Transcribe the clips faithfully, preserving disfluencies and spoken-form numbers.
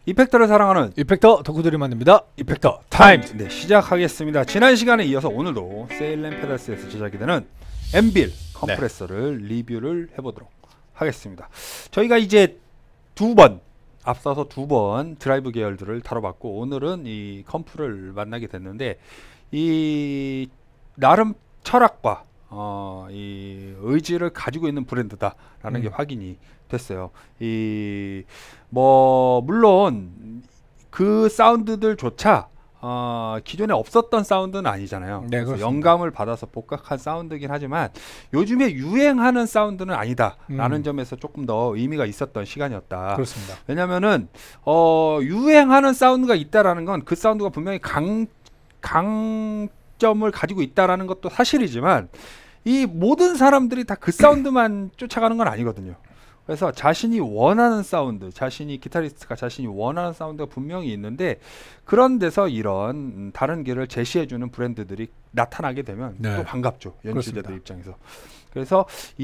이펙터를 사랑하는 이펙터 덕후들이 만듭니다. 이펙터 타임! 네, 시작하겠습니다. 지난 시간에 이어서 오늘도 세일랜 페달스에서 제작이 되는 엠빌 컴프레서를 네. 리뷰를 해보도록 하겠습니다. 저희가 이제 두 번 앞서서 두 번 드라이브 계열들을 다뤄봤고, 오늘은 이 컴프를 만나게 됐는데, 이 나름 철학과 어, 이 의지를 가지고 있는 브랜드다라는 음. 게 확인이 됐어요. 이 뭐 물론 그 사운드들조차 어, 기존에 없었던 사운드는 아니잖아요. 네, 그래서 영감을 받아서 복각한 사운드긴 하지만 요즘에 유행하는 사운드는 아니다라는 음. 점에서 조금 더 의미가 있었던 시간이었다. 그렇습니다. 왜냐면은 어, 유행하는 사운드가 있다라는 건 그 사운드가 분명히 강 강점을 가지고 있다라는 것도 사실이지만, 이 모든 사람들이 다 그 사운드만 쫓아가는 건 아니거든요. 그래서 자신이 원하는 사운드, 자신이 기타리스트가 자신이 원하는 사운드가 분명히 있는데, 그런 데서 이런 다른 길을 제시해주는 브랜드들이 나타나게 되면 네. 또 반갑죠, 연주자들 입장에서. 그래서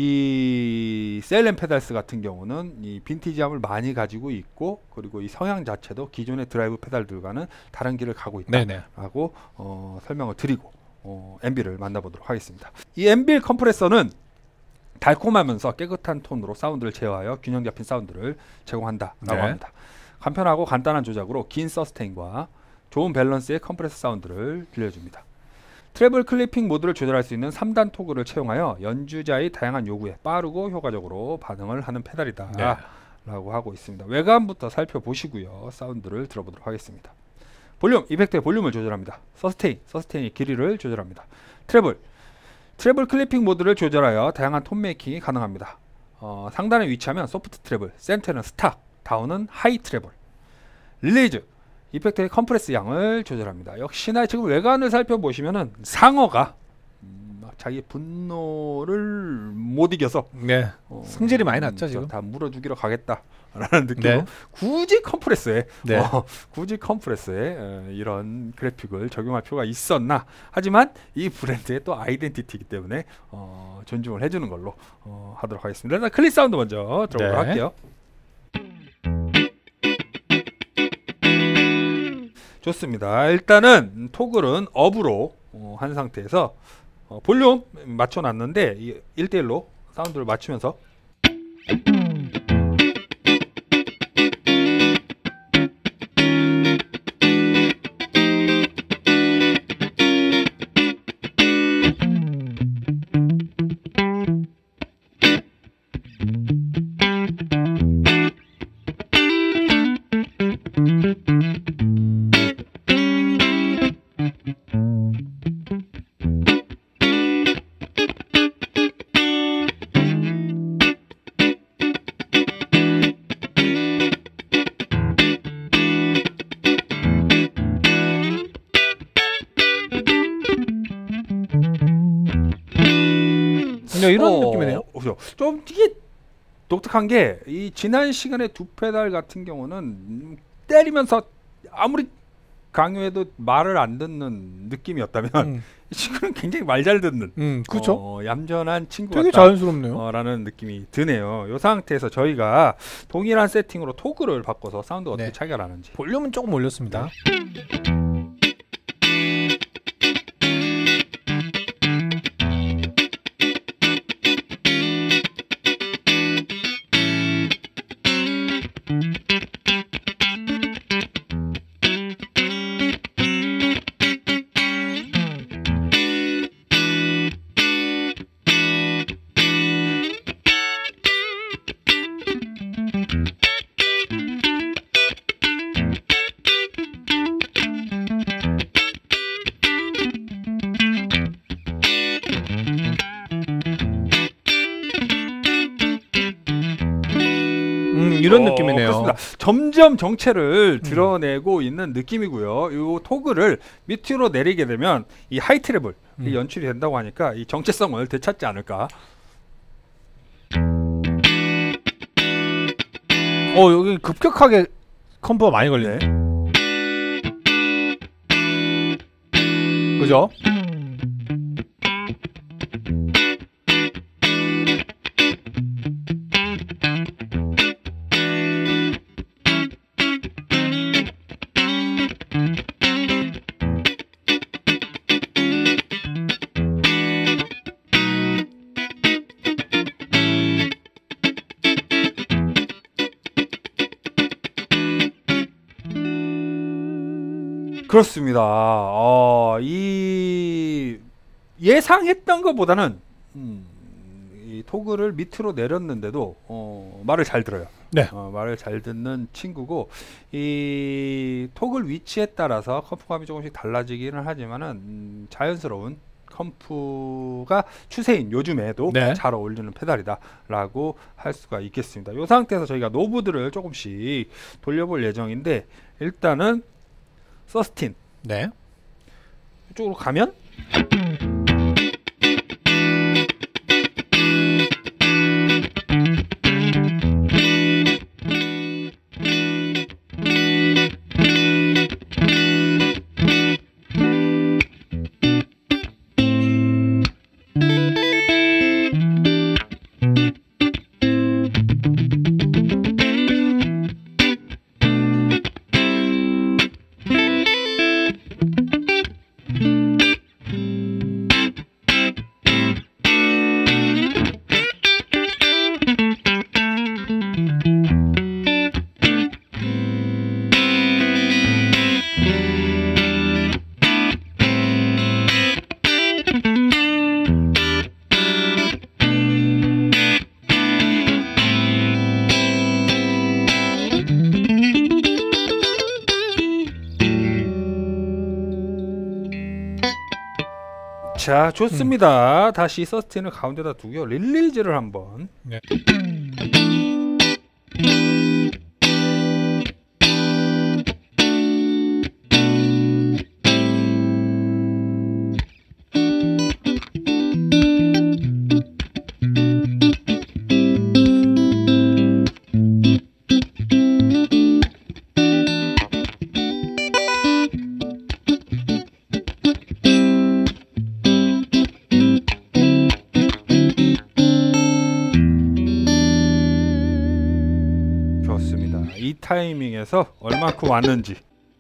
이 세일랜 페달스 같은 경우는 이 빈티지함을 많이 가지고 있고, 그리고 이 성향 자체도 기존의 드라이브 페달들과는 다른 길을 가고 있다라고 어, 설명을 드리고 어, 엠빌을 만나보도록 하겠습니다. 이 엠빌 컴프레서는 달콤하면서 깨끗한 톤으로 사운드를 제어하여 균형 잡힌 사운드를 제공한다라고 네. 합니다. 간편하고 간단한 조작으로 긴 서스테인과 좋은 밸런스의 컴프레서 사운드를 들려줍니다. 트래블 클리핑 모드를 조절할 수 있는 삼 단 토글을 채용하여 연주자의 다양한 요구에 빠르고 효과적으로 반응을 하는 페달이다 네. 라고 하고 있습니다. 외관부터 살펴보시고요, 사운드를 들어보도록 하겠습니다. 볼륨, 이펙트의 볼륨을 조절합니다. 서스테인, 서스테인의 길이를 조절합니다. 트래블, 트래블 클리핑 모드를 조절하여 다양한 톤 메이킹이 가능합니다. 어, 상단에 위치하면 소프트 트래블, 센터는 스탑, 다운은 하이 트래블. 릴리즈, 이펙트의 컴프레스 양을 조절합니다. 역시나 지금 외관을 살펴보시면은 상어가 음, 자기 분노를 못 이겨서 네. 어, 승질이 많이 났죠. 지금 다 물어주기로 가겠다라는 느낌으로 네. 굳이 컴프레스에 네. 어, 굳이 컴프레스에 어, 이런 그래픽을 적용할 필요가 있었나. 하지만 이 브랜드의 또 아이덴티티이기 때문에 어, 존중을 해주는 걸로 어, 하도록 하겠습니다. 일단 클릿 사운드 먼저 들어보도록 네. 할게요. 좋습니다. 일단은 토글은 업으로 어, 한 상태에서 어, 볼륨 맞춰놨는데 이 일 대 일로 사운드를 맞추면서 이런 어, 느낌이네요. 어, 좀 이게 독특한 게, 이 지난 시간에 두 페달 같은 경우는 음, 때리면서 아무리 강요해도 말을 안 듣는 느낌이었다면 음. 지금은 굉장히 말 잘 듣는 음, 그렇죠. 어, 얌전한 친구 되게 같다, 자연스럽네요. 어, 라는 느낌이 드네요. 이 상태에서 저희가 동일한 세팅으로 토글을 바꿔서 사운드가 어떻게 네. 차이가 나는지. 볼륨은 조금 올렸습니다. 이런 어, 느낌이네요. 그렇습니다. 점점 정체를 드러내고 음. 있는 느낌이고요. 이 토글을 밑으로 내리게 되면 이 하이 트래블 음. 이 연출이 된다고 하니까 이 정체성을 되찾지 않을까. 어, 여기 급격하게 컴프가 많이 걸리네. 그죠? 그렇습니다. 어, 이 예상했던 것보다는 음, 이 토글을 밑으로 내렸는데도 어, 말을 잘 들어요. 네. 어, 말을 잘 듣는 친구고 이 토글 위치에 따라서 컴프감이 조금씩 달라지기는 하지만은 음, 자연스러운 컴프가 추세인 요즘에도 네. 잘 어울리는 페달이다라고 할 수가 있겠습니다. 이 상태에서 저희가 노브들을 조금씩 돌려볼 예정인데 일단은 서스틴 네. 이쪽으로 가면 자 좋습니다. 음. 다시 서스틴을 가운데다 두고요. 릴리즈를 한번 네. 이 타이밍에서 얼마큼 왔는지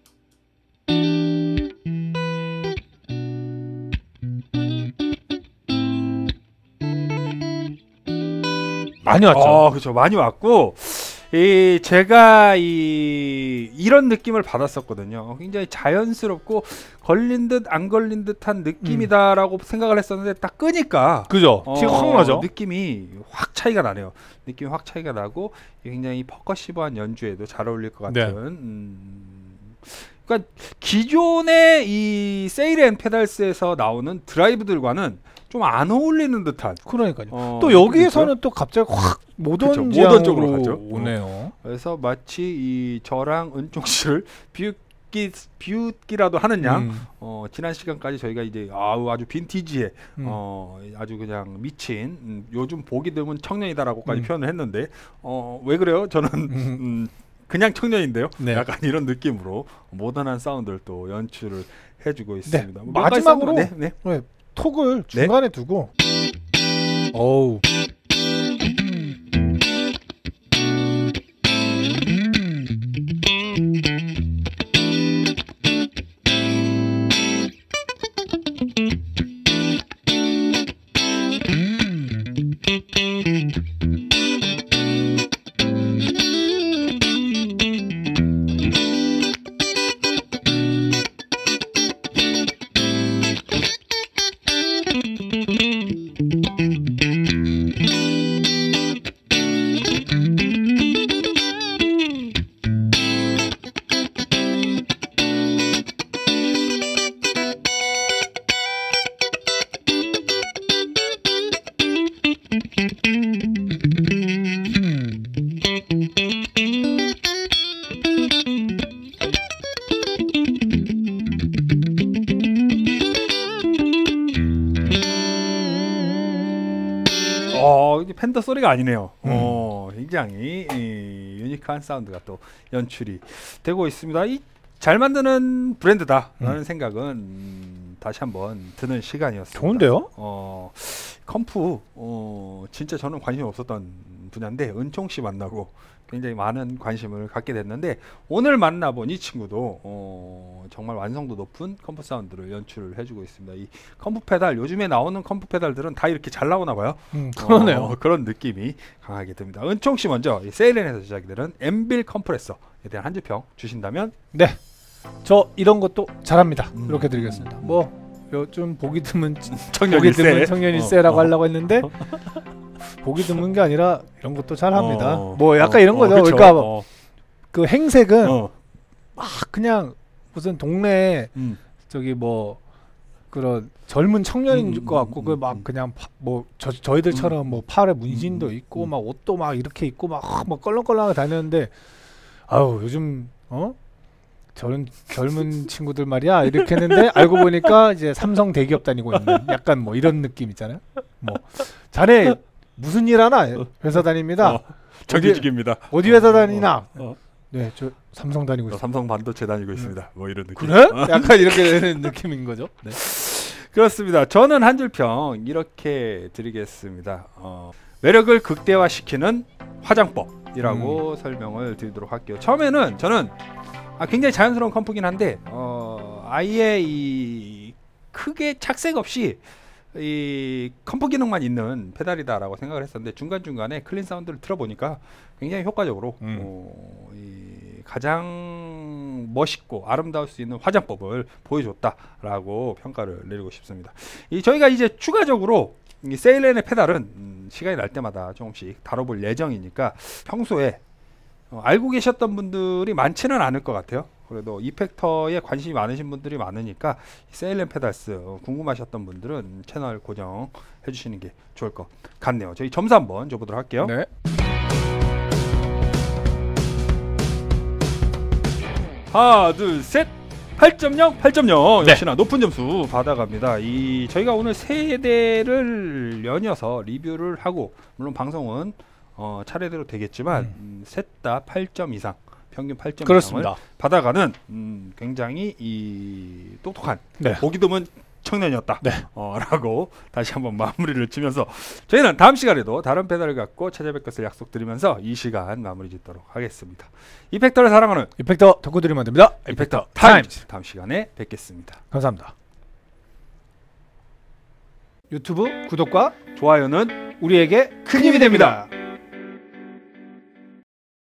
많이 왔죠. 어, 그렇죠. 많이 왔고 이 제가 이 이런 느낌을 받았었거든요. 굉장히 자연스럽고 걸린 듯 안 걸린 듯한 느낌이다라고 음. 생각을 했었는데 딱 끄니까 그죠. 어, 티가 확 나죠. 느낌이 확 차이가 나네요. 느낌이 확 차이가 나고 굉장히 퍼커시브한 연주에도 잘 어울릴 것 같은. 네. 음, 그러니까 기존의 이 세일 앤 페달스에서 나오는 드라이브들과는 좀 안 어울리는 듯한. 그러니까요. 어, 또 여기에서는 또 갑자기 확 모던 그쵸, 모던 쪽으로 가죠. 오네요. 그래서 마치 이 저랑 은총 씨를 비웃기 비웃기라도 하는 양. 음. 어, 지난 시간까지 저희가 이제 아우 아주 빈티지에 음. 어, 아주 그냥 미친 음, 요즘 보기 드문 청년이다라고까지 음. 표현을 했는데 어, 왜 그래요? 저는 음, 그냥 청년인데요. 네. 약간 이런 느낌으로 모던한 사운드를 또 연출을 해주고 있습니다. 네. 뭐 마지막으로 네, 네. 네. 톡을 중간에 네? 두고 어우 어, 이게 팬더 소리가 아니네요. 음. 어, 굉장히 이, 유니크한 사운드가 또 연출이 되고 있습니다. 이 잘 만드는 브랜드다라는 음. 생각은 음, 다시 한번 드는 시간이었습니다. 좋은데요? 어, 컴프 어, 진짜 저는 관심 없었던 분야인데 은총 씨 만나고 굉장히 많은 관심을 갖게 됐는데 오늘 만나본 이 친구도 어, 정말 완성도 높은 컴프 사운드를 연출을 해주고 있습니다. 이 컴프 페달 요즘에 나오는 컴프 페달들은 다 이렇게 잘 나오나 봐요. 음, 그러네요. 어, 그런 느낌이 강하게 듭니다. 은총 씨 먼저 이 세일엔에서 제작이 되는 엠빌 컴프레서에 대한 한 줄평 주신다면? 네. 저 이런 것도 잘합니다. 음. 이렇게 드리겠습니다. 뭐 좀 보기 드문 청년 보기 일세. 드문 청년 일세라고 어, 어. 하려고 했는데 보기 드문 게 아니라 이런 것도 잘합니다. 어, 뭐 약간 어, 이런 거죠. 어, 그쵸. 그러니까 어, 그 행색은 어. 막 그냥 무슨 동네에 음. 저기 뭐 그런 젊은 청년인 음, 것 같고 음, 그 음, 막 음. 그냥 파, 뭐 저, 저희들처럼 음, 뭐 팔에 문신도 음, 있고 음. 막 옷도 막 이렇게 입고 막 막 껄렁껄렁하게 다녔는데 아우 요즘 어 저런 젊은 친구들 말이야 이렇게 했는데 알고 보니까 이제 삼성 대기업 다니고 있는 약간 뭐 이런 느낌 있잖아요. 뭐 자네 무슨 일 하나 회사 다닙니다. 어, 정규직입니다. 어디 회사 다니나? 어, 네, 저 삼성 다니고 어. 있어요. 삼성 반도체 다니고 있습니다. 뭐 이런 느낌. 그래? 약간 이렇게 되는 느낌인 거죠. 네. 그렇습니다. 저는 한 줄 평 이렇게 드리겠습니다. 어, 매력을 극대화시키는 화장법이라고 음. 설명을 드리도록 할게요. 처음에는 저는 아, 굉장히 자연스러운 컴프긴 한데 어, 아예 이 크게 착색 없이 이 컴프 기능만 있는 페달이다라고 생각을 했었는데 중간중간에 클린 사운드를 들어보니까 굉장히 효과적으로 음. 어, 이 가장 멋있고 아름다울 수 있는 화장법을 보여줬다라고 평가를 내리고 싶습니다. 이 저희가 이제 추가적으로 이 세일렌의 페달은 음, 시간이 날 때마다 조금씩 다뤄볼 예정이니까 평소에 어, 알고 계셨던 분들이 많지는 않을 것 같아요. 그래도 이펙터에 관심이 많으신 분들이 많으니까 세일렌 페달스 어, 궁금하셨던 분들은 채널 고정해 주시는 게 좋을 것 같네요. 저희 점수 한번 줘보도록 할게요. 네. 하나 둘 셋 팔 점 영 팔 점 영 네. 역시나 높은 점수 받아갑니다. 이 저희가 오늘 세 대를 연이어서 리뷰를 하고 물론 방송은 어, 차례대로 되겠지만 음. 음, 셋 다 팔 점 이상 평균 팔 점 그렇습니다. 이상을 받아가는 음, 굉장히 이 똑똑한 네. 보기 드문 청년이었다 네. 어, 라고 다시 한번 마무리를 치면서 저희는 다음 시간에도 다른 페달을 갖고 찾아뵐 것을 약속드리면서 이 시간 마무리 짓도록 하겠습니다. 이펙터를 사랑하는 이펙터 덕후들이 만듭니다. 이펙터 타임즈 다음 시간에 뵙겠습니다. 감사합니다. 유튜브 구독과 좋아요는 우리에게 큰 힘이 됩니다.